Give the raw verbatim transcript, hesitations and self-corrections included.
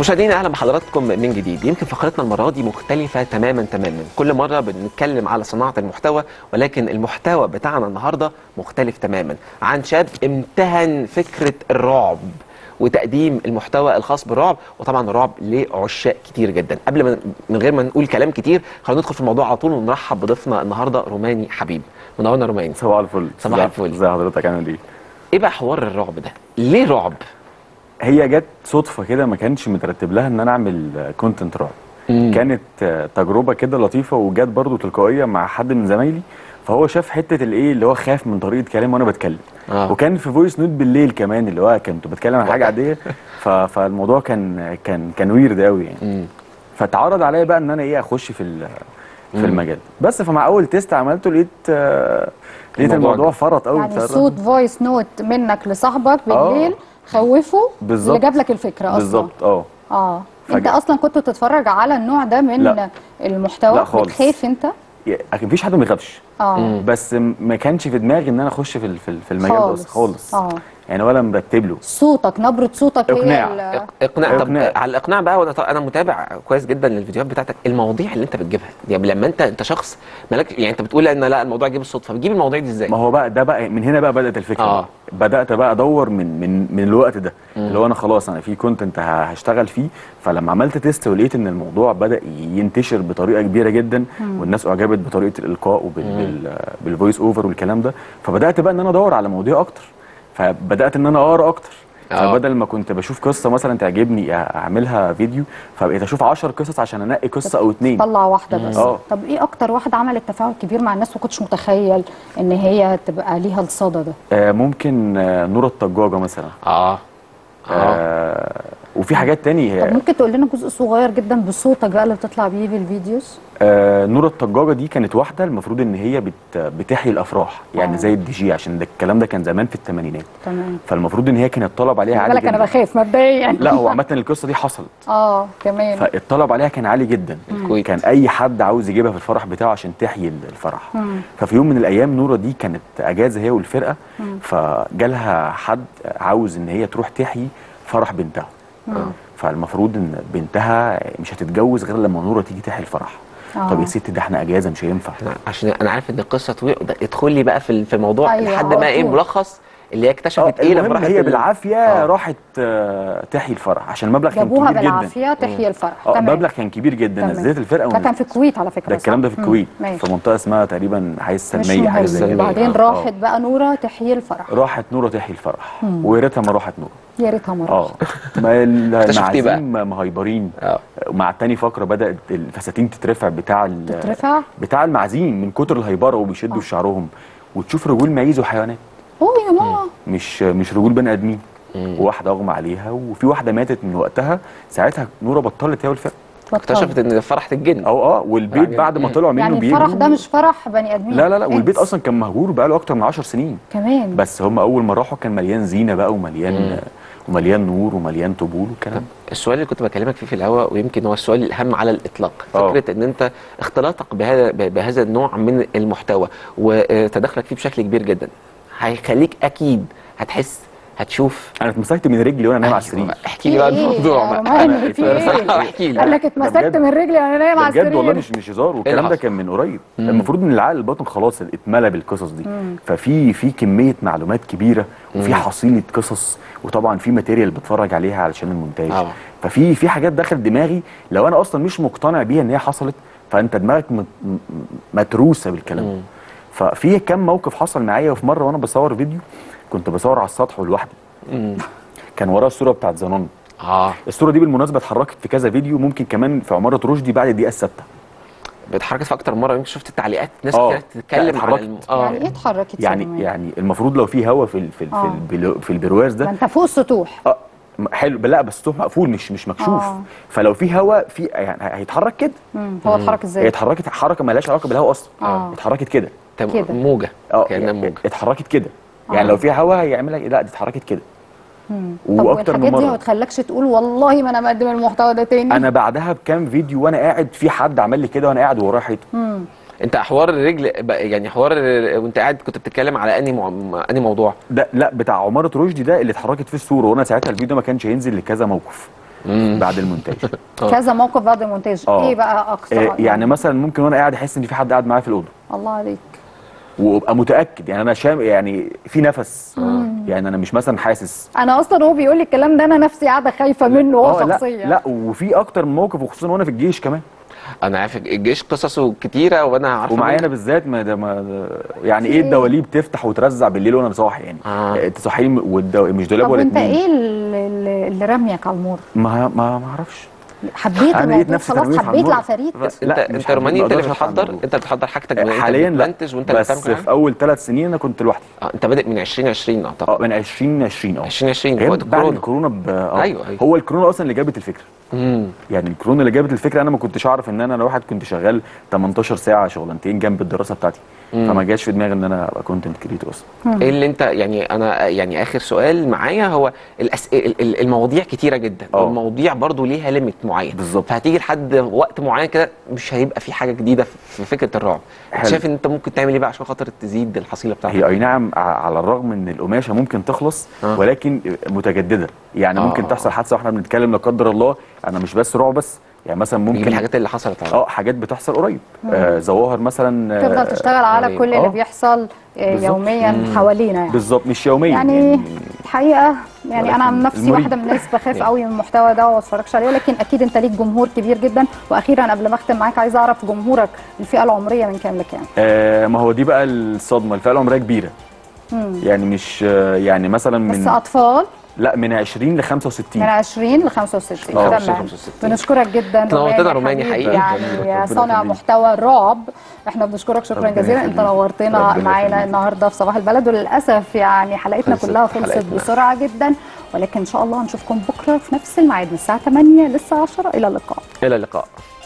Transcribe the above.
مشاهدينا اهلا بحضراتكم من جديد. يمكن فقرتنا المره دي مختلفه تماما تماما، كل مره بنتكلم على صناعه المحتوى، ولكن المحتوى بتاعنا النهارده مختلف تماما عن شاب امتهن فكره الرعب وتقديم المحتوى الخاص بالرعب، وطبعا الرعب ليه عشاق كتير جدا. قبل ما من غير ما نقول كلام كتير خلينا ندخل في الموضوع على طول ونرحب بضيفنا النهارده روماني حبيب. منورنا روماني. صباح الفل. صباح الفل. ازي حضرتك، عامل ايه؟ ايه بقى حوار الرعب ده؟ ليه رعب؟ هي جت صدفه كده، ما كانش مترتب لها ان انا اعمل كونتنت رعب. مم. كانت تجربه كده لطيفه، وجت برضو تلقائيه مع حد من زمايلي، فهو شاف حته الايه اللي هو خاف من طريقه كلامي وانا بتكلم. آه. وكان في فويس نوت بالليل كمان، اللي هو كنت بتكلم عن حاجه عاديه. فالموضوع كان كان كان ويرد قوي يعني. مم. فاتعرض عليا بقى ان انا ايه اخش في في المجال. بس فمع اول تيست عملته لقيت آه لقيت الموضوع, الموضوع فرط قوي. يعني صوت فويس نوت منك لصاحبك بالليل آه. خوفه اللي جاب لك الفكره اصلا. بالظبط. اه اه انت اصلا كنت بتتفرج على النوع ده من لا. المحتوى؟ لا خالص. بتخاف انت؟ اكيد مفيش حد ما بيخافش. اه بس ما كانش في دماغي ان انا اخش في في المجال ده خالص خالص. اه يعني ولا مرتب له. صوتك، نبره صوتك اقناع. هي اقناع. طب على الاقناع بقى، وانا انا متابع كويس جدا للفيديوهات بتاعتك، المواضيع اللي انت بتجيبها يعني لما انت انت شخص مالك، يعني انت بتقول ان لا الموضوع جه بالصدفه، بتجيب المواضيع دي ازاي؟ ما هو بقى ده بقى من هنا بقى بدات الفكره. آه. بدات بقى ادور من من من الوقت ده، مم. اللي هو انا خلاص انا في كونتنت هشتغل فيه. فلما عملت تيست ولقيت ان الموضوع بدا ينتشر بطريقه كبيره جدا، مم. والناس اعجبت بطريقه الالقاء وبالفويس اوفر والكلام ده، فبدات بقى ان انا ادور على مواضيع اكتر، فبدات ان انا اقرا اكتر. فبدل ما كنت بشوف قصه مثلا تعجبني اعملها فيديو، فبقيت اشوف عشر قصص عشان انقي قصه او اتنين، طلع واحده بس. أوه. طب ايه اكتر واحده عملت تفاعل كبير مع الناس وكنتش متخيل ان هي تبقى ليها الصدى ده؟ آه ممكن آه نورة الطجاجه مثلا. اه اه, آه وفي حاجات تاني. هي طب ممكن تقول لنا جزء صغير جدا بصوتك بقى اللي بتطلع بيه في الفيديوز؟ آه نورة الطجاجه دي كانت واحده المفروض ان هي بت بتحيي الافراح، يعني آه. زي الدي جي، عشان ده الكلام ده كان زمان في الثمانينات. تمام. فالمفروض ان هي كان الطلب عليها عالي جدا. انا بخاف مبدئيا. لا هو عامه القصه دي حصلت. اه كمان. فالطلب عليها كان عالي جدا. مم. كان اي حد عاوز يجيبها في الفرح بتاعه عشان تحيي الفرح. مم. ففي يوم من الايام نورة دي كانت اجازه هي والفرقه، مم. فجالها حد عاوز ان هي تروح تحيي فرح بنتها. مم. فالمفروض ان بنتها مش هتتجوز غير لما نورة تيجي تحيي الفرح. آه. طب يا ستي ده احنا اجازه مش هينفع. عشان انا عارف ان القصه طويله، ادخل لي بقى في في الموضوع. أيوة. لحد ما ايه ملخص اللي هي اكتشفت ايه لما راحت هي بالعافيه آه. راحت آه تحيي الفرح عشان المبلغ كان كبير جدا. جابوها بالعافيه تحيي الفرح. اه المبلغ كان كبير جدا. نزلت الفرقه ده كان في الكويت على فكره. ده الكلام ده في الكويت، في منطقه اسمها تقريبا حي السلميه حاجه زي كده. بعدين راحت بقى نورة تحيي الفرح. راحت نورة تحيي الفرح، ويا ريتها ما راحت نورة. يا ريتها ما راحت. اه ما المعازيم مهيبرين. مع تاني فقره بدات الفساتين تترفع بتاع تترفع بتاع المعازيم من كتر الهيبره، وبيشدوا شعرهم، وتشوف رجول معيز وحيوانات. اوه يا ماما. مش مش رجول بني ادمين. وواحده اغمى عليها، وفي واحده ماتت من وقتها. ساعتها نورة بطلت هي والفرقه. اكتشفت ان فرح الجن. اه اه والبيت بعد ما طلعوا منه يعني بيجروا. الفرح ده مش فرح بني ادمين. لا لا لا والبيت اصلا كان مهجور بقاله اكتر من عشر سنين كمان. بس هم اول ما راحوا كان مليان زينه بقى، ومليان مم. ومليان نور ومليان طبول والكلام. السؤال اللي كنت بكلمك فيه في الهواء، ويمكن هو السؤال الاهم على الاطلاق، فكره أوه. ان انت اختلاطك بهذا بهذا النوع من المحتوى وتدخلك فيه بشكل كبير جدا هيخليك اكيد هتحس هتشوف. انا اتمسكت من رجلي وانا نايم على السرير. احكي لي بقى الموضوع. احكي لي. قال لك اتمسكت من رجلي وانا نايم على السرير. بجد والله مش مش هزار، والكلام ده كان من قريب. المفروض ان العقل الباطن خلاص اتملى بالقصص دي. مم. ففي في كميه معلومات كبيره، وفي حصيله قصص، وطبعا في ماتيريال بتفرج عليها علشان المونتاج. أوه. ففي في حاجات داخل دماغي لو انا اصلا مش مقتنع بيها ان هي حصلت، فانت دماغك متروسه بالكلام. مم. ففي كم موقف حصل معايا. وفي مره وانا بصور فيديو كنت بصور على السطح ولوحدي، كان ورايا الصوره بتاعت زنان. اه الصوره دي بالمناسبه اتحركت في كذا فيديو، ممكن كمان في عماره رشدي بعد الدقيقه السادسه. اتحركت في اكتر مره، يمكن شفت التعليقات ناس كتير بتتكلم على الم... اه يعني ايه اتحركت؟ يعني يعني, يعني المفروض لو في هواء في في آه. في, في البرواز ده. ما انت فوق السطوح. اه حلو. لا بس السطوح مقفول مش مش مكشوف. آه. فلو في هواء في يعني هيتحرك كده. هو اتحرك ازاي؟ هي اتحركت حركه مالهاش علاقه بالهواء اصلا. آه. اتحركت كده كده موجه. اه كانها موجه اتحركت كده. يعني آه. لو في هواء هيعملها لا دي اتحركت كده. واكتر من مره. طب والحاجات دي ما بتخلكش تقول والله ما انا مقدم المحتوى ده تاني؟ انا بعدها بكام فيديو وانا قاعد في حد عمل لي كده وانا قاعد ورايا حيطه. انت حوار الرجل يعني حوار وانت قاعد كنت بتتكلم على انهي مو... انهي موضوع؟ ده لا بتاع عماره رشدي ده اللي اتحركت فيه الصوره، وانا ساعتها الفيديو ما كانش هينزل لكذا موقف. بعد المونتاج. كذا موقف بعد المونتاج. آه. ايه بقى اقصى آه، يعني مثلا ممكن وانا قاعد احس ان في حد قاعد معايا في الاوضه، الله عليك. وابقى متاكد يعني انا شام يعني في نفس، يعني انا مش مثلا حاسس. انا اصلا هو بيقول لي الكلام ده انا نفسي قاعده خايفه منه هو آه، لا شخصيا. لا وفي اكتر من موقف، وخصوصا وانا في الجيش كمان. انا عارف الجيش قصصه كتيره وانا عارفه ومعايا انا منها. بالذات ما ده ما ده يعني ايه إيه؟ الدواليب تفتح وترزع بالليل وانا صاحي يعني. آه. تصحيني والدو... مش دولاب طب ولا وانت اتنين. ايه اللي, اللي- اللي رميك على المور؟ ما ما ما اعرفش. حبيت أنا لقيت الموضوع نفسي خلاص، ترميت على حبيت المور. العفاريت. بس لا، انت مش انت حابب- روماني، ما انت اللي أقدرش أطلع بتحضر، الموضوع. انت اللي بتحضر حاجتك، انت حاليا اللي لا، بتمنتج وانت اللي بس بتعمل كل في حاجة؟ اول ثلاث سنين انا كنت لوحدي. اه انت بادئ من ألفين وعشرين اعتقد. اه من ألفين وعشرين. اه ألفين وعشرين في هي وقت بعد الكورونا. الكورونا ب... اه أيوة، أيوة. هو الكورونا اصلا اللي جابت الفكره. امم يعني الكورونا اللي جابت الفكره، انا ما كنتش اعرف ان انا لو واحد كنت شغال تمنتاشر ساعه شغلانتين جنب الدراسه بتاعتي، فما جاش في دماغي ان انا ابقى كونتنت كريتور اصلا. ايه اللي انت يعني انا يعني اخر سؤال معايا هو الأس... ال- ال- المواضيع كتيره جدا، اه. والمواضيع برضو ليها ليميت معين بالظبط. فهتيجي لحد وقت معين كده مش هيبقى في حاجه جديده في فكره الرعب. انت حلو. شايف ان انت ممكن تعمل ايه بقى عشان خاطر تزيد الحصيله بتاعتك؟ هي اي نعم، ع- على الرغم ان القماشه ممكن تخلص آه. ولكن متجدده، يعني آه. ممكن تحصل حادثه واحنا بنتكلم لا قدر الله. انا مش بس رعب بس، يعني مثلا ممكن ممكن الحاجات اللي حصلت على اه حاجات بتحصل قريب، آه ظواهر مثلا. آه، تفضل تشتغل على يعني- كل اللي آه. بيحصل آه، بالظبط. يوميا حوالينا يعني. بالظبط، مش يوميا يعني الحقيقه يعني انا عن ولكن نفسي المريض. واحده من الناس بخاف يعني. قوي من المحتوى ده وما بتفرجش عليه، ولكن اكيد انت ليك جمهور كبير جدا. واخيرا قبل ما اختم معاك عايزه اعرف جمهورك الفئه العمريه من كام لكام؟ آه ما هو دي بقى الصدمه، الفئه العمريه كبيره. مم. يعني مش آه، يعني مثلا بس من اطفال لا من عشرين ل من خمسة وستين. عشرين ل خمسة وستين. آه، تمام. خمسة وستين. بنشكرك جدا تنورتنا روماني روماني حبيب، حقيقي. يعني ربنا صانع يخليك. محتوى رعب. احنا بنشكرك شكرا ربنا جزيلا، انت يخليك. نورتنا ربنا معانا يخليك. النهارده في صباح البلد. وللاسف يعني حلقتنا خلصت كلها خلصت حلقتنا. بسرعه جدا، ولكن ان شاء الله هنشوفكم بكره في نفس الميعاد من الساعه تمانية للساعه عشرة. الى اللقاء. الى اللقاء.